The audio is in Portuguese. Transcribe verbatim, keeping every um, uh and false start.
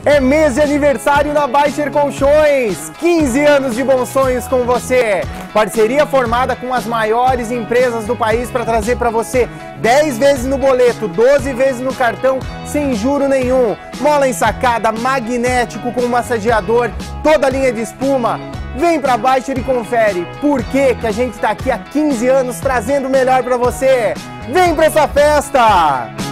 É mês de aniversário na Baixer Colchões, quinze anos de bons sonhos com você. Parceria formada com as maiores empresas do país para trazer para você dez vezes no boleto, doze vezes no cartão, sem juro nenhum. Mola ensacada, magnético com massageador, toda a linha de espuma. Vem pra Baixer e confere por que que a gente está aqui há quinze anos trazendo o melhor para você. Vem pra essa festa!